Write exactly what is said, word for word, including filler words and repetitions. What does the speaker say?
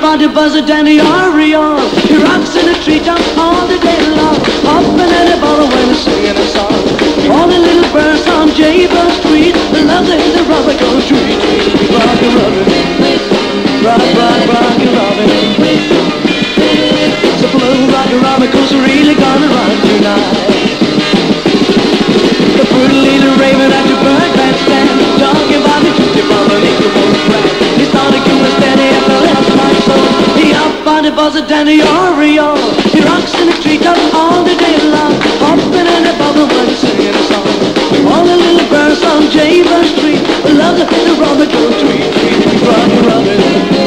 find a buzzer Danny Ariel. He rocks in the treetops all the day long, hopping at a bottle when he's singing a song. All the little birds on Jaybird Street, they love to hear the rubber go tweet, tweet, rock and robin, rock, rock, rock and robin. So blue rock and robin, 'cause we're really gonna rock tonight. The pretty little raven at your bird bandstand, talking about the tutti bomb and the wolf rap. He started going steady at the left my soul. He up on the buzzer Danny Ariel. He rocks in the treetops all the day long, hopping in a bubble when he's singing a song. All the little birds on Jaybird Street love to hear the robin go tweet, tweet, rock and robin.